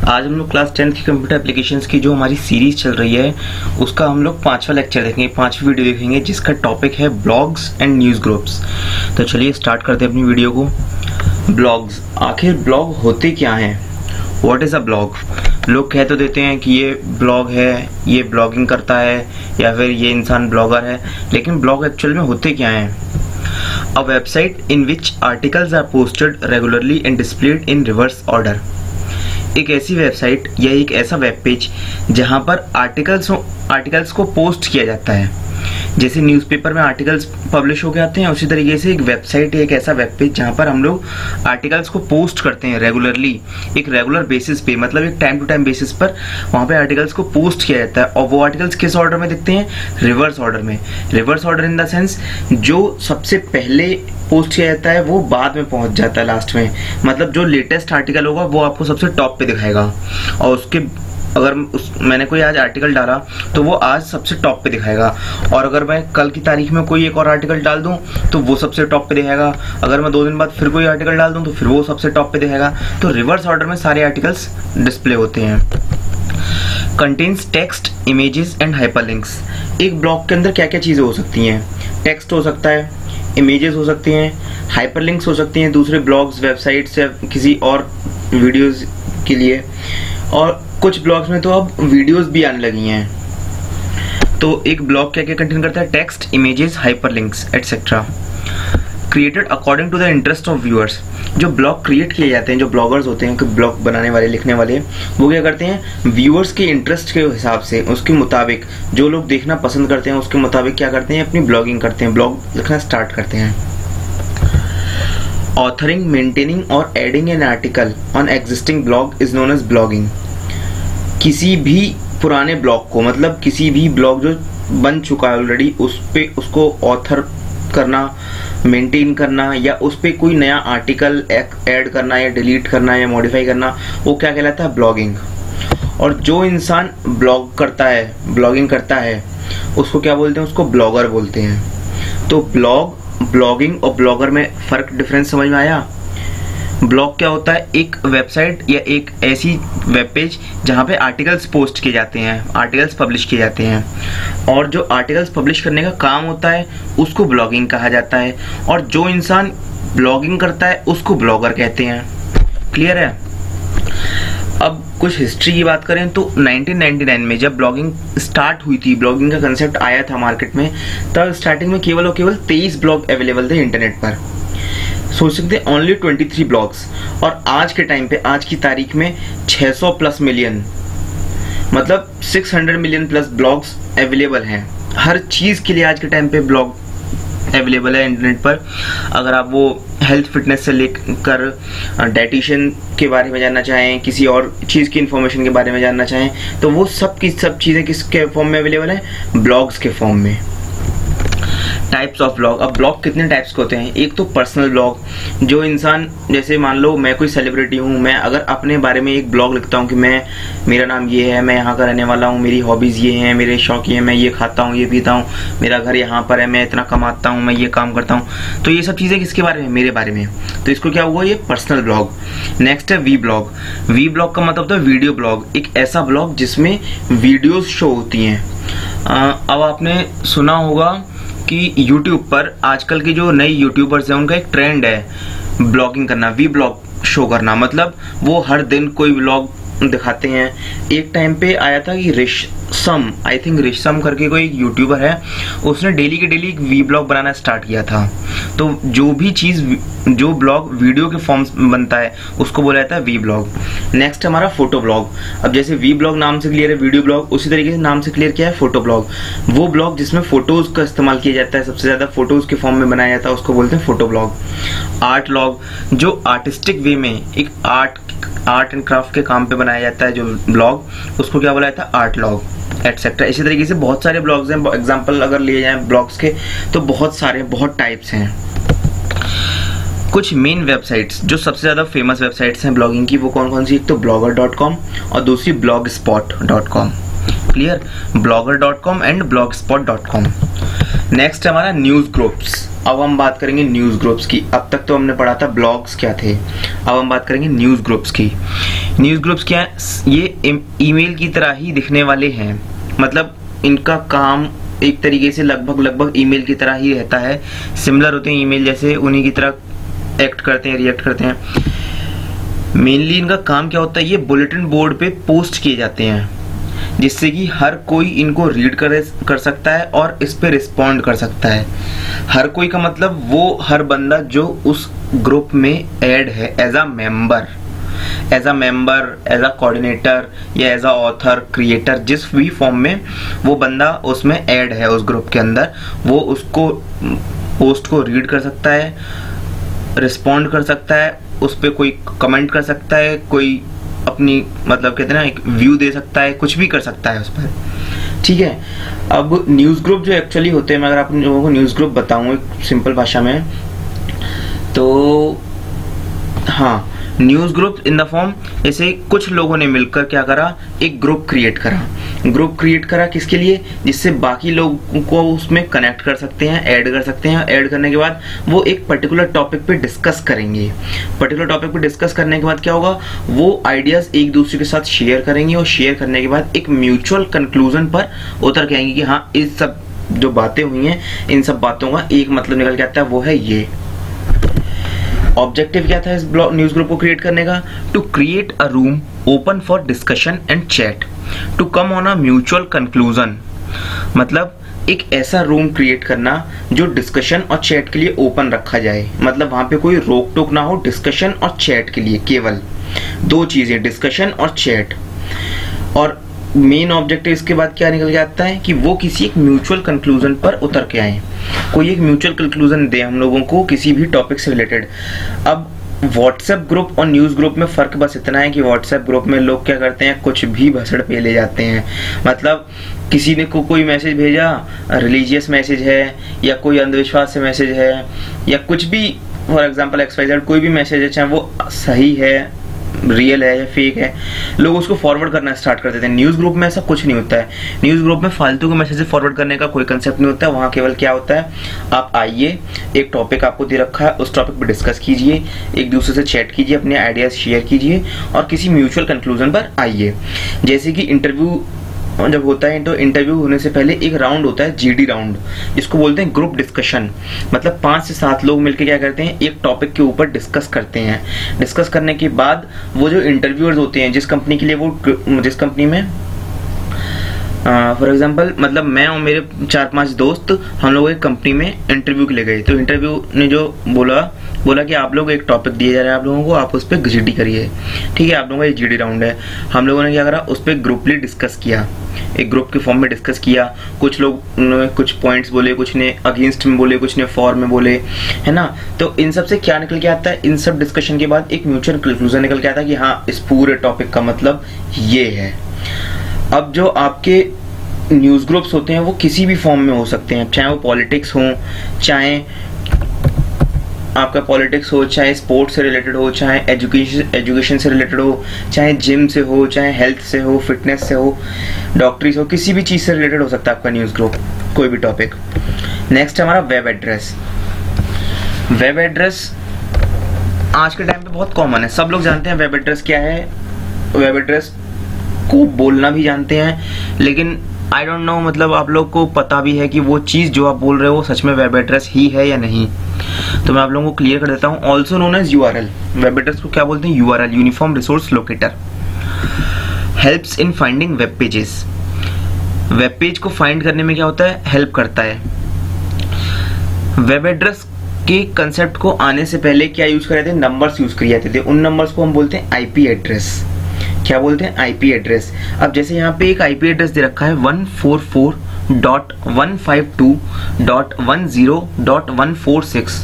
आज हम लोग क्लास 10th की कंप्यूटर एप्लीकेशंस की जो हमारी सीरीज चल रही है उसका हम लोग 5वां लेक्चर देखेंगे, 5वीं वीडियो देखेंगे जिसका टॉपिक है ब्लॉग्स एंड न्यूज़ ग्रुप्स। तो चलिए स्टार्ट करते हैं अपनी वीडियो को। ब्लॉग्स, आखिर ब्लॉग होते क्या हैं? What is a blog? लोग कह तो देते हैं कि ये ब्लॉग है, ये ब्लॉगिंग करता है या फिर ये इंसान ब्लॉगर है, लेकिन ब्लॉग एक्चुअल में होते क्या हैं? A website in which articles are posted regularly and displayed in reverse order। एक ऐसी वेबसाइट या एक ऐसा वेब पेज जहां पर आर्टिकल्स को पोस्ट किया जाता है। जैसे न्यूज़पेपर में आर्टिकल्स पब्लिश होके आते हैं, उसी तरीके से एक वेबसाइट है एक ऐसा वेब पेज जहां पर हम लोग आर्टिकल्स को पोस्ट करते हैं रेगुलरली, एक रेगुलर बेसिस पे, मतलब एक टाइम टू टाइम बेसिस पर वहां पे आर्टिकल्स को पोस्ट किया जाता है। और वो आर्टिकल्स किस ऑर्डर में दिखते हैं? रिवर्स ऑर्डर में। Reverse order in the sense जो सबसे पहले पोस्ट किया जाता है वो बाद में पहुंच जाता है लास्ट में, मतलब जो लेटेस्ट आर्टिकल होगा वो आपको सबसे टॉप पे दिखाएगा। और उसके अगर मैंने कोई आज आर्टिकल डाला तो वो आज सबसे टॉप पे दिखाएगा, और अगर मैं कल की तारीख में कोई एक और आर्टिकल डाल दूं तो वो सबसे टॉप पे दिखाएगा। अगर मैं 2 दिन बाद फिर कोई आर्टिकल डाल दूं तो फिर वो सबसे टॉप पे दिखाएगा। तो रिवर्स ऑर्डर में सारे आर्टिकल्स डिस्प्ले होते हैं। Contains text, images and hyperlinks. एक ब्लॉग के अंदर क्या क्या चीज़ें हो सकती हैं? टेक्स्ट हो सकता है, इमेजेस हो सकती हैं, हाइपरलिंक्स हो सकती हैं दूसरे ब्लॉग्स, वेबसाइट्स या किसी और वीडियोस के लिए, और कुछ ब्लॉग्स में तो अब वीडियोस भी आने लगी हैं। तो एक ब्लॉग क्या क्या कंटेन करता है? Text, images, hyperlinks etcetera. Created according to the interest of viewers. जो ब्लॉग क्रिएट किए जाते हैं, जो ब्लॉगर्स होते हैं, ब्लॉग बनाने वाले, लिखने वाले, वो क्या करते हैं? व्यूअर्स के इंटरेस्ट के हिसाब से, उसके मुताबिक, जो लोग देखना पसंद करते हैं उसके मुताबिक क्या करते हैं? अपनी ब्लॉगिंग करते हैं, ब्लॉग लिखना स्टार्ट करते हैं। ऑथरिंग, मेंटेनिंग और adding an article on existing blog is known as blogging. किसी भी पुराने ब्लॉग को, मतलब किसी भी ब्लॉग जो बन चुका है ऑलरेडी, उस पे उसको ऑथर करना, मेंटेन करना, या उस पे कोई नया आर्टिकल ऐड करना या डिलीट करना या मॉडिफाई करना, वो क्या कहलाता है? ब्लॉगिंग। और जो इंसान ब्लॉग करता है, ब्लॉगिंग करता है, उसको क्या बोलते हैं? उसको ब्लॉगर बोलते हैं। तो ब्लॉग, ब्लॉगिंग और ब्लॉगर में फर्क, डिफरेंस समझ में आया? ब्लॉग क्या होता है? एक वेबसाइट या एक ऐसी वेब पेज जहाँ पे आर्टिकल्स पोस्ट किए जाते हैं, आर्टिकल्स पब्लिश किए जाते हैं, और जो आर्टिकल्स पब्लिश करने का काम होता है उसको ब्लॉगिंग कहा जाता है, और जो इंसान ब्लॉगिंग करता है उसको ब्लॉगर कहते हैं। क्लियर है? अब कुछ हिस्ट्री की बात करें तो 1999 में जब ब्लॉगिंग स्टार्ट हुई थी, ब्लॉगिंग का कंसेप्ट आया था मार्केट में, तब स्टार्टिंग में केवल और केवल 23 ब्लॉग अवेलेबल थे इंटरनेट पर। सोच सकते हैं ओनली 23 ब्लॉग्स, और आज के टाइम पे, आज की तारीख में 600 प्लस मिलियन, मतलब 600 मिलियन प्लस ब्लॉग्स अवेलेबल हैं। हर चीज़ के लिए आज के टाइम पे ब्लॉग अवेलेबल है इंटरनेट पर। अगर आप वो हेल्थ फिटनेस से लेकर डाइटिशियन के बारे में जानना चाहें, किसी और चीज़ की इंफॉर्मेशन के बारे में जानना चाहें, तो वो सब की सब चीज़ें किसके फॉर्म में अवेलेबल है? ब्लॉग्स के फॉर्म में। Types of blog. अब ब्लॉग कितने टाइप्स के होते हैं? एक तो पर्सनल ब्लॉग, जो इंसान, जैसे मान लो मैं कोई सेलिब्रिटी हूँ, मैं अगर अपने बारे में एक ब्लॉग लिखता हूँ कि मेरा नाम ये है, मैं यहाँ का रहने वाला हूँ, मेरी हॉबीज़ ये हैं, मेरे शौक ये हैं, मैं ये खाता हूँ, ये पीता हूँ, मेरा घर यहाँ पर है, मैं इतना कमाता हूँ, मैं ये काम करता हूँ, तो ये सब चीज़ें किसके बारे में? मेरे बारे में। तो इसको क्या हुआ? ये पर्सनल ब्लॉग। नेक्स्ट है वी ब्लॉग। वी ब्लॉग का मतलब होता है वीडियो ब्लॉग, एक ऐसा ब्लॉग जिसमें वीडियोज शो होती हैं। अब आपने सुना होगा कि YouTube पर आजकल के जो नए यूट्यूबर्स हैं उनका एक ट्रेंड है ब्लॉगिंग करना, वी ब्लॉग शो करना, मतलब वो हर दिन कोई ब्लॉग दिखाते हैं। एक टाइम पे आया था कि रिशम, आई थिंक रिशम करके कोई यूट्यूबर है, उसने डेली के डेली एक वी ब्लॉग बनाना स्टार्ट किया था। तो जो भी चीज़, जो ब्लॉग वीडियो के फॉर्म में बनता है उसको बोला जाता है वी ब्लॉग। नेक्स्ट हमारा फोटो ब्लॉग। अब जैसे वी ब्लॉग नाम से क्लियर है वीडियो ब्लॉग, उसी तरीके से नाम से क्लियर किया है फोटो ब्लॉग। वो ब्लॉग जिसमें फोटोज का इस्तेमाल किया जाता है, सबसे ज़्यादा फोटोज के फॉर्म में बनाया जाता है, उसको बोलते हैं फोटो ब्लॉग। आर्ट ब्लॉग, जो आर्टिस्टिक वे में एक आर्ट एंड क्राफ्ट के काम पे बनाया जाता है जो ब्लॉग, उसको क्या बोला जाता है? Art blog etcetera. इसी तरीके से बहुत सारे ब्लॉग्स हैं। एग्जांपल अगर लिए जाएं ब्लॉग्स के तो बहुत सारे, बहुत टाइप्स हैं। कुछ मेन वेबसाइट्स जो सबसे ज़्यादा फेमस वेबसाइट्स हैं ब्लॉगिंग की, वो कौन कौन सी? एक तो blogger.com और दूसरी blogspot.com। Clear? blogger.com and blogspot.com। Next हमारा न्यूज ग्रुप्स। अब हम बात करेंगे न्यूज ग्रुप्स की। अब तक तो हमने पढ़ा था ब्लॉग्स क्या थे, अब हम बात करेंगे न्यूज ग्रुप्स की। न्यूज ग्रुप्स क्या है? ये ईमेल की तरह ही दिखने वाले हैं, मतलब इनका काम एक तरीके से लगभग ईमेल की तरह ही रहता है, सिमिलर होते हैं ईमेल जैसे, उन्हीं की तरह एक्ट करते हैं, रिएक्ट करते हैं। मेनली इनका काम क्या होता है, ये बुलेटिन बोर्ड पे पोस्ट किए जाते हैं जिससे कि हर कोई इनको रीड कर सकता है और इस पे रिस्पॉन्ड कर सकता है। हर कोई का मतलब वो हर बंदा जो उस ग्रुप में ऐड है as a member, as a coordinator या एज अ ऑथर, क्रिएटर, जिस भी फॉर्म में वो बंदा उसमें ऐड है उस ग्रुप के अंदर, वो उसको पोस्ट को रीड कर सकता है, रिस्पॉन्ड कर सकता है, उस पर कोई कमेंट कर सकता है, कोई अपनी मतलब कहते हैं ना एक व्यू दे सकता है, कुछ भी कर सकता है उस पर। ठीक है। अब न्यूज ग्रुप जो एक्चुअली होते हैं, मैं अगर आप लोगों को न्यूज ग्रुप बताऊं एक सिंपल भाषा में, तो हाँ, news group in the form, जैसे कुछ लोगों ने मिलकर क्या करा, एक ग्रुप क्रिएट करा। ग्रुप क्रिएट करा किसके लिए? जिससे बाकी लोगों को उसमें कनेक्ट कर सकते हैं, ऐड कर सकते हैं। ऐड करने के बाद वो एक पर्टिकुलर टॉपिक पे डिस्कस करेंगे। पर्टिकुलर टॉपिक पे डिस्कस करने के बाद क्या होगा, वो आइडियाज एक दूसरे के साथ शेयर करेंगे और शेयर करने के बाद एक म्यूचुअल कंक्लूजन पर उतर के आएंगे कि हाँ, इस सब जो बातें हुई हैं, इन सब बातों का एक मतलब निकल के आता है, वो है ये। ऑब्जेक्टिव क्या था इस न्यूज ग्रुप को क्रिएट करने का? To create a room open for discussion and chat to come on a mutual conclusion. मतलब एक ऐसा रूम क्रिएट करना जो डिस्कशन और चैट के लिए ओपन रखा जाए, मतलब वहां पे कोई रोक टोक ना हो डिस्कशन और चैट के लिए, केवल दो चीजें, डिस्कशन और चैट। और मेन ऑब्जेक्टिव इसके बाद क्या निकल के आता है कि वो किसी एक म्यूचुअल कंक्लूजन पर उतर के आए, कोई एक म्यूचुअल कंक्लूजन दे हम लोगों को किसी भी टॉपिक से रिलेटेड। अब व्हाट्सएप ग्रुप और न्यूज ग्रुप में फर्क बस इतना है कि व्हाट्सएप ग्रुप में लोग क्या करते हैं, कुछ भी भसड़ पे ले जाते हैं। मतलब किसी ने कोई मैसेज भेजा, रिलीजियस मैसेज है या कोई अंधविश्वास से मैसेज है या कुछ भी, फॉर एग्जाम्पल XYZ कोई भी मैसेज है, चाहे वो सही है, रियल है या फेक है, लोग उसको फॉरवर्ड करना स्टार्ट कर देते हैं। न्यूज ग्रुप में ऐसा कुछ नहीं होता है। न्यूज ग्रुप में फालतू के मैसेज फॉरवर्ड करने का कोई कंसेप्ट नहीं होता है। वहां केवल क्या होता है, आप आइए, एक टॉपिक आपको दे रखा है, उस टॉपिक पर डिस्कस कीजिए, एक दूसरे से चैट कीजिए, अपने आइडियाज शेयर कीजिए और किसी म्यूचुअल कंक्लूजन पर आइए। जैसे कि इंटरव्यू जब होता है, तो इंटरव्यू होने से पहले एक राउंड होता है, GD राउंड, जिसको बोलते हैं ग्रुप डिस्कशन। मतलब 5 से 7 लोग मिलकर क्या करते हैं, एक टॉपिक के ऊपर डिस्कस करते हैं। डिस्कस करने के बाद वो जो इंटरव्यूअर्स होते हैं, जिस कंपनी के लिए वो, जिस कंपनी में फॉर एग्जाम्पल मतलब मैं और मेरे 4-5 दोस्त हम लोग एक कंपनी में इंटरव्यू के लिए गए, तो इंटरव्यू ने जो बोला कि आप लोग एक टॉपिक दिया जा रहा है आप लोगों को, आप उस पर GD करिए। ठीक है, आप लोगों का ये GD राउंड है। हम लोगों ने क्या करा, उस पर ग्रुपली डिस्कस किया, एक ग्रुप के फॉर्म में डिस्कस किया। कुछ लोग ने कुछ पॉइंट्स बोले, कुछ ने अगेंस्ट में बोले, कुछ ने फॉर में बोले, है ना। तो इन सब से क्या निकल के आता है, इन सब डिस्कशन के बाद एक म्यूचुअल कंक्लूजन निकल के आता है कि हाँ, इस पूरे टॉपिक का मतलब ये है। अब जो आपके न्यूज ग्रुप्स होते हैं वो किसी भी फॉर्म में हो सकते हैं, चाहे वो पॉलिटिक्स हो, चाहे आपका पॉलिटिक्स हो, चाहे स्पोर्ट्स से रिलेटेड हो, चाहे एजुकेशन से रिलेटेड हो, चाहे जिम से हो, चाहे हेल्थ से हो, फिटनेस से हो, डॉक्टरी से हो, किसी भी चीज से रिलेटेड हो सकता है आपका न्यूज ग्रुप, कोई भी टॉपिक। नेक्स्ट हमारा वेब एड्रेस। वेब एड्रेस आज के टाइम पे बहुत कॉमन है, सब लोग जानते हैं वेब एड्रेस क्या है। वेब एड्रेस को बोलना भी जानते हैं, लेकिन आई डोंट नो, मतलब आप लोग को पता भी है कि वो चीज जो आप बोल रहे हो वो सच में वेब एड्रेस ही है या नहीं। तो मैं आप लोगों को क्लियर कर देता हूं। Also known as URL। Web address को क्या बोलते हैं? URL, uniform resource locator. Helps in finding web pages. Web page को फाइंड करने में क्या होता है, हेल्प करता है। वेब एड्रेस के कंसेप्ट को आने से पहले क्या यूज कर रहे थे, नंबर्स यूज किए जाते थे। उन नंबर्स को हम बोलते हैं IP एड्रेस। क्या बोलते हैं? IP address. अब जैसे यहाँ पे एक IP एड्रेस दे रखा है 144.152.10.146,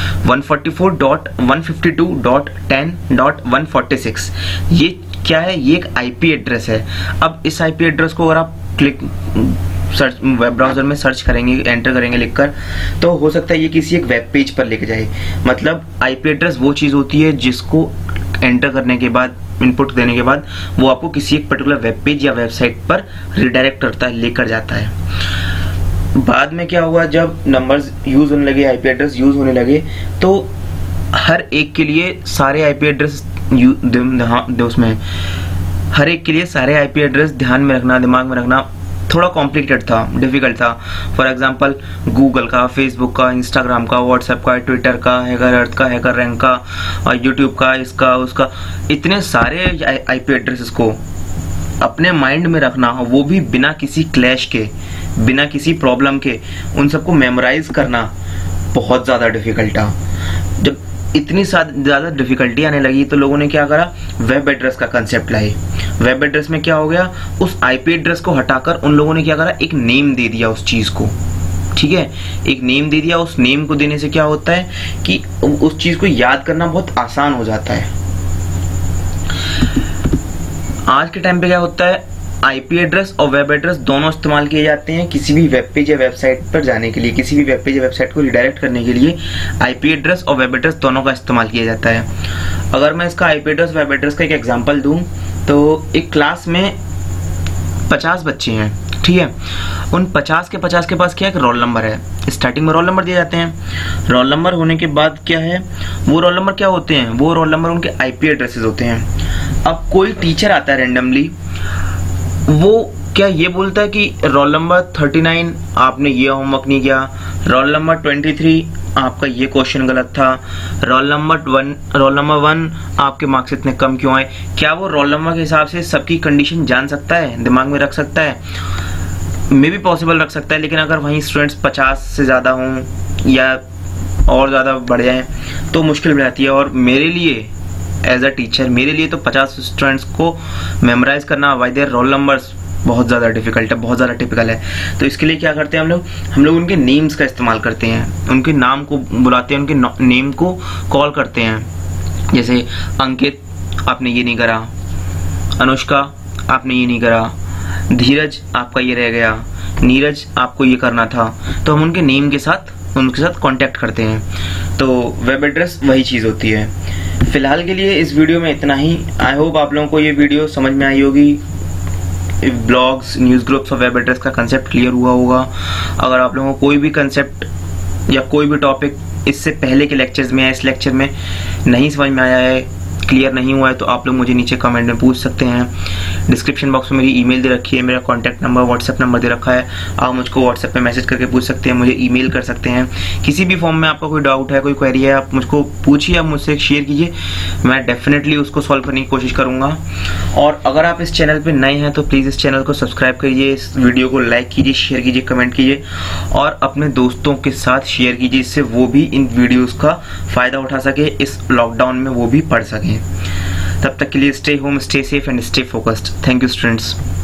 144.152.10.146। ये क्या है? ये एक IP एड्रेस है। अब इस IP एड्रेस को अगर आप सर्च वेब ब्राउजर में सर्च करेंगे, एंटर करेंगे लिखकर, तो हो सकता है ये किसी एक वेब पेज पर लेके जाए। मतलब IP एड्रेस वो चीज होती है जिसको एंटर करने के बाद, इनपुट देने के बाद, वो आपको किसी एक पर्टिकुलर वेब पेज या वेबसाइट पर रिडायरेक्ट करता है, लेकर जाता है। बाद में क्या हुआ, जब नंबर्स यूज होने लगे, आईपी एड्रेस यूज होने लगे, तो हर एक के लिए सारे आईपी एड्रेस उसमें हर एक के लिए सारे आईपी एड्रेस ध्यान में रखना, दिमाग में रखना थोड़ा कॉम्प्लिकेटेड था, डिफिकल्ट था। फॉर एग्जांपल गूगल का, फेसबुक का, इंस्टाग्राम का, व्हाट्सएप का, ट्विटर का, हैकर अर्थ का, हैकर रैंक का, और यूट्यूब का, इसका उसका, इतने सारे आईपी एड्रेसेस को अपने माइंड में रखना, वो भी बिना किसी क्लैश के, बिना किसी प्रॉब्लम के, उन सबको मेमोराइज करना बहुत ज़्यादा डिफिकल्ट था। जब इतनी ज़्यादा डिफिकल्टी आने लगी तो लोगों ने क्या करा, वेब एड्रेस का कंसेप्ट लाए। वेब एड्रेस में क्या हो गया, उस आईपी एड्रेस को हटाकर उन लोगों ने क्या करा, एक नेम दे दिया उस चीज़ को, ठीक है, एक नेम दे दिया। उस नेम को देने से क्या होता है कि उस चीज़ को याद करना बहुत आसान हो जाता है। आज के टाइम पे क्या होता है, आईपी एड्रेस और वेब एड्रेस दोनों इस्तेमाल किए जाते हैं किसी भी वेब पेज या वेबसाइट पर जाने के लिए। किसी भी वेब पेज या वेबसाइट को रिडायरेक्ट करने के लिए आईपी एड्रेस और वेब एड्रेस दोनों का इस्तेमाल किया जाता है। अगर मैं इसका आईपी एड्रेस वेब एड्रेस का एक एग्जांपल दूं, तो एक क्लास में 50 बच्चे हैं, ठीक है, उन 50 के पास क्या है, रोल नंबर है। स्टार्टिंग में रोल नंबर दिए जाते हैं। रोल नंबर होने के बाद क्या है, वो रोल नंबर क्या होते हैं, वो रोल नंबर उनके आईपी एड्रेसेस होते हैं। अब कोई टीचर आता है रैंडमली, वो क्या ये बोलता है कि रोल नंबर 39 आपने ये होमवर्क नहीं किया, रोल नंबर 23 आपका ये क्वेश्चन गलत था, रोल नंबर 1 आपके मार्क्स इतने कम क्यों आए। क्या वो रोल नंबर के हिसाब से सबकी कंडीशन जान सकता है, दिमाग में रख सकता है? मे भी पॉसिबल रख सकता है, लेकिन अगर वहीं स्टूडेंट्स 50 से ज़्यादा हों या और ज़्यादा बढ़ जाएं तो मुश्किल बढ़ जाती है। और मेरे लिए एज अ टीचर, मेरे लिए तो 50 स्टूडेंट्स को मेमोराइज करना बाय देयर रोल नंबर्स बहुत ज़्यादा डिफिकल्ट है, बहुत ज़्यादा टिपिकल है। तो इसके लिए क्या करते हैं हम लोग उनके नेम्स का इस्तेमाल करते हैं, उनके नाम को बुलाते हैं, उनके नेम को कॉल करते हैं। जैसे अंकित आपने ये नहीं करा, अनुष्का आपने ये नहीं करा, धीरज आपका ये रह गया, नीरज आपको ये करना था। तो हम उनके नेम के साथ उनके साथ कांटेक्ट करते हैं। तो वेब एड्रेस वही चीज़ होती है। फिलहाल के लिए इस वीडियो में इतना ही। आई होप आप लोगों को ये वीडियो समझ में आई होगी। ब्लॉग्स, न्यूज़ ग्रुप्स और वेब एड्रेस का कंसेप्ट क्लियर हुआ होगा। अगर आप लोगों को कोई भी कंसेप्ट या कोई भी टॉपिक इससे पहले के लेक्चर्स में या इस लेक्चर में नहीं समझ में आया है, क्लियर नहीं हुआ है, तो आप लोग मुझे नीचे कमेंट में पूछ सकते हैं। डिस्क्रिप्शन बॉक्स में मेरी ईमेल दे रखी है, मेरा कॉन्टैक्ट नंबर, व्हाट्सएप नंबर दे रखा है। आप मुझको व्हाट्सएप पे मैसेज करके पूछ सकते हैं, मुझे ईमेल कर सकते हैं। किसी भी फॉर्म में आपका कोई डाउट है, कोई क्वेरी है, आप मुझको पूछिए, आप मुझसे शेयर कीजिए, मैं डेफिनेटली उसको सॉल्व करने की कोशिश करूँगा। और अगर आप इस चैनल पर नए हैं तो प्लीज़ इस चैनल को सब्सक्राइब करिए, इस वीडियो को लाइक कीजिए, शेयर कीजिए, कमेंट कीजिए और अपने दोस्तों के साथ शेयर कीजिए, इससे वो भी इन वीडियोज़ का फ़ायदा उठा सके, इस लॉकडाउन में वो भी पढ़ सकें। तब तक के लिए stay home, stay safe and stay focused. Thank you students.